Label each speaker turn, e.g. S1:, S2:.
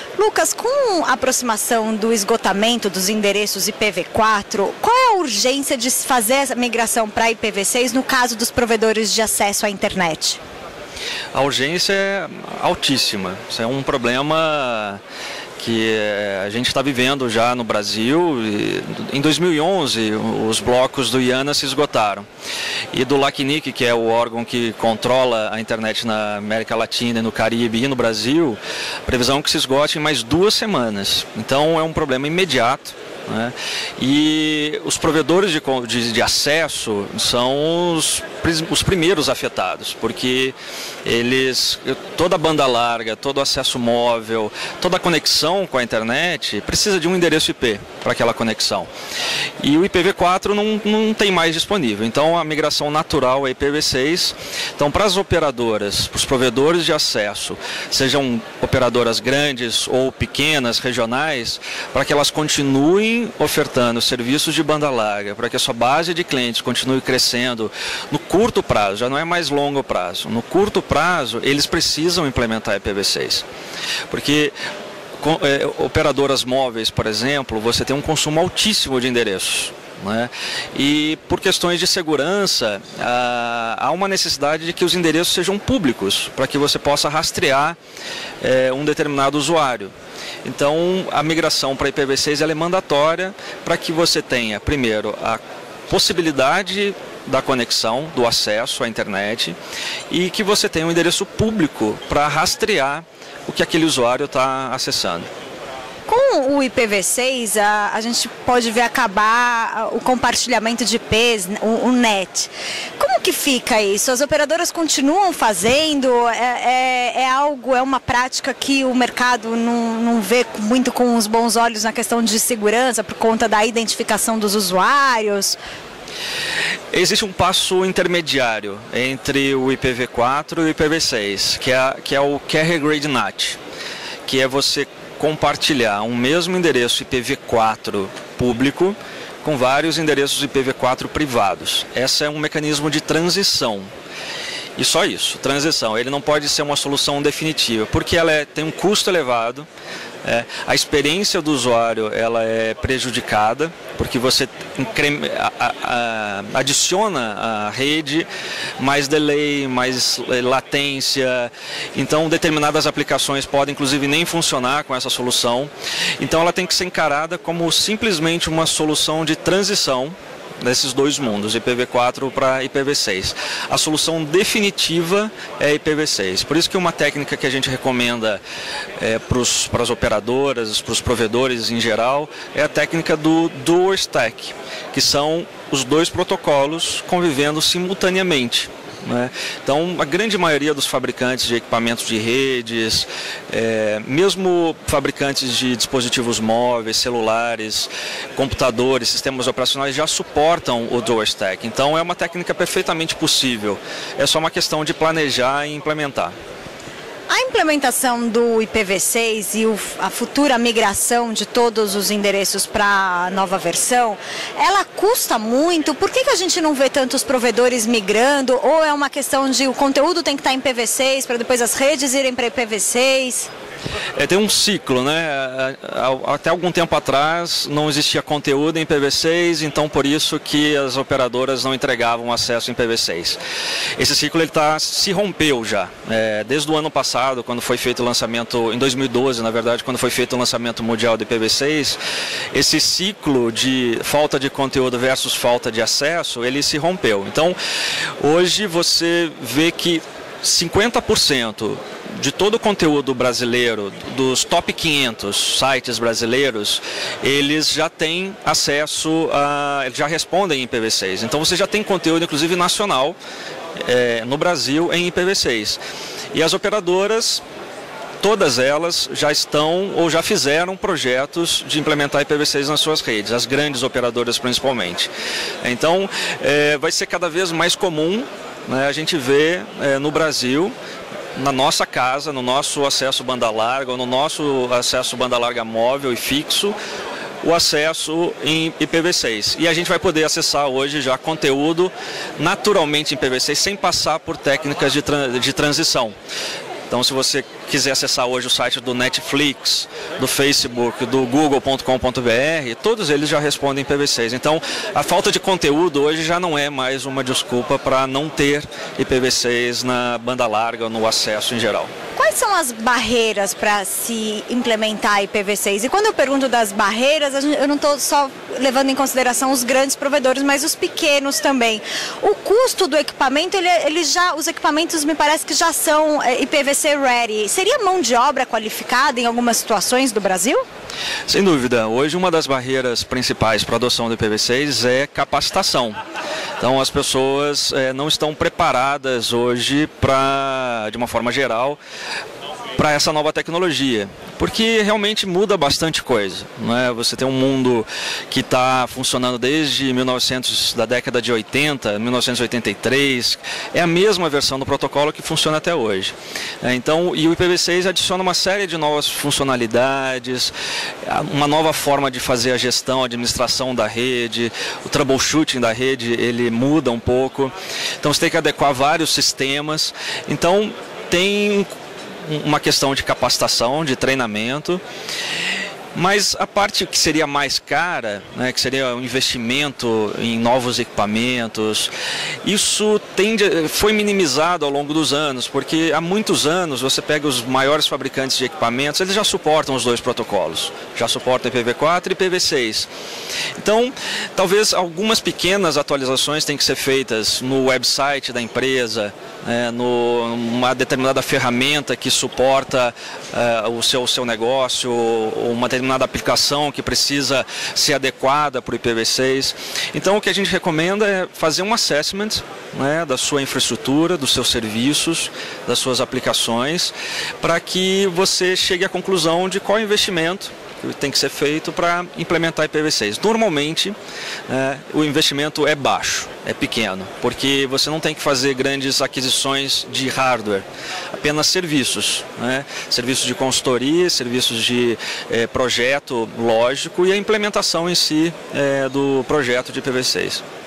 S1: Lucas, com a aproximação do esgotamento dos endereços IPv4, qual é a urgência de fazer essa migração para IPv6 no caso dos provedores de acesso à internet?
S2: A urgência é altíssima. Isso é um problema que a gente está vivendo já no Brasil. Em 2011, os blocos do IANA se esgotaram. E do LACNIC, que é o órgão que controla a internet na América Latina, no Caribe e no Brasil, a previsão é que se esgote em mais 2 semanas. Então é um problema imediato. E os provedores de acesso são os primeiros afetados, porque toda a banda larga, todo o acesso móvel, toda a conexão com a internet precisa de um endereço IP para aquela conexão. E o IPv4 não tem mais disponível, então a migração natural é IPv6. Então, para as operadoras, para os provedores de acesso, sejam operadoras grandes ou pequenas, regionais, para que elas continuem ofertando serviços de banda larga, para que a sua base de clientes continue crescendo no curto prazo, já não é mais longo prazo. No curto prazo, eles precisam implementar IPv6, porque operadoras móveis, por exemplo, você tem um consumo altíssimo de endereços. E por questões de segurança, há uma necessidade de que os endereços sejam públicos, para que você possa rastrear um determinado usuário. Então, a migração para IPv6 ela é mandatória para que você tenha, primeiro, a possibilidade da conexão, do acesso à internet, e que você tenha um endereço público para rastrear o que aquele usuário está acessando.
S1: Com o IPv6, a gente pode ver acabar o compartilhamento de IPs, o NET. Como que fica isso? As operadoras continuam fazendo? É uma prática que o mercado não vê muito com os bons olhos na questão de segurança por conta da identificação dos usuários?
S2: Existe um passo intermediário entre o IPv4 e o IPv6, que é o Carrier Grade NAT, que é você compartilhar um mesmo endereço IPv4 público com vários endereços IPv4 privados. Esse é um mecanismo de transição. E só isso, transição. Ele não pode ser uma solução definitiva, porque ela tem um custo elevado. A experiência do usuário ela é prejudicada, porque você adiciona à rede mais delay, mais latência. Então, determinadas aplicações podem, inclusive, nem funcionar com essa solução. Então, ela tem que ser encarada como simplesmente uma solução de transição desses dois mundos, IPv4 para IPv6. A solução definitiva é IPv6. Por isso que uma técnica que a gente recomenda para as operadoras, para os provedores em geral, é a técnica do Dual Stack, que são os dois protocolos convivendo simultaneamente. Então, a grande maioria dos fabricantes de equipamentos de redes, mesmo fabricantes de dispositivos móveis, celulares, computadores, sistemas operacionais já suportam o Dual Stack. Então, é uma técnica perfeitamente possível. É só uma questão de planejar e implementar.
S1: A implementação do IPv6 e a futura migração de todos os endereços para a nova versão, ela custa muito? Por que a gente não vê tantos provedores migrando? Ou é uma questão de o conteúdo tem que estar em IPv6 para depois as redes irem para IPv6?
S2: Tem um ciclo, Até algum tempo atrás não existia conteúdo em IPv6, então por isso que as operadoras não entregavam acesso em IPv6. Esse ciclo se rompeu já. Desde o ano passado, quando foi feito o lançamento, em 2012, na verdade, quando foi feito o lançamento mundial do IPv6, esse ciclo de falta de conteúdo versus falta de acesso, ele se rompeu. Então, hoje você vê que 50% de todo o conteúdo brasileiro, dos top 500 sites brasileiros, eles já têm acesso já respondem em IPv6. Então você já tem conteúdo, inclusive nacional, no Brasil em IPv6. E as operadoras, todas elas já estão ou já fizeram projetos de implementar IPv6 nas suas redes, as grandes operadoras principalmente. Então vai ser cada vez mais comum, a gente vê no Brasil, na nossa casa, no nosso acesso banda larga, ou no nosso acesso banda larga móvel e fixo, o acesso em IPv6. E a gente vai poder acessar hoje já conteúdo naturalmente em IPv6, sem passar por técnicas de transição. Então, se você quiser acessar hoje o site do Netflix, do Facebook, do Google.com.br, todos eles já respondem IPv6. Então, a falta de conteúdo hoje já não é mais uma desculpa para não ter IPv6 na banda larga ou no acesso em geral.
S1: Quais são as barreiras para se implementar IPv6? E quando eu pergunto das barreiras, eu não estou só levando em consideração os grandes provedores, mas os pequenos também. O custo do equipamento, os equipamentos me parece que já são IPv6 ready. Seria mão de obra qualificada em algumas situações do Brasil?
S2: Sem dúvida. Hoje uma das barreiras principais para a adoção do IPv6 é capacitação. Então as pessoas não estão preparadas hoje de uma forma geral, para essa nova tecnologia, porque realmente muda bastante coisa, não é? Você tem um mundo que está funcionando desde da década de 80, 1983, é a mesma versão do protocolo que funciona até hoje. Então, e o IPv6 adiciona uma série de novas funcionalidades, uma nova forma de fazer a gestão, a administração da rede, o troubleshooting da rede, ele muda um pouco. Então você tem que adequar vários sistemas. Então tem uma questão de capacitação, de treinamento, mas a parte que seria mais cara, né, que seria o investimento em novos equipamentos, isso foi minimizado ao longo dos anos, porque há muitos anos você pega os maiores fabricantes de equipamentos, eles já suportam os dois protocolos, já suportam IPv4 e IPv6. Então, talvez algumas pequenas atualizações tenham que ser feitas no website da empresa, numa determinada ferramenta que suporta o seu negócio, ou uma determinada aplicação que precisa ser adequada para o IPv6. Então o que a gente recomenda é fazer um assessment, né, da sua infraestrutura, dos seus serviços, das suas aplicações, para que você chegue à conclusão de qual investimento tem que ser feito para implementar IPv6. Normalmente, o investimento é baixo, é pequeno, porque você não tem que fazer grandes aquisições de hardware, apenas serviços, né? Serviços de consultoria, serviços de projeto lógico e a implementação em si do projeto de IPv6.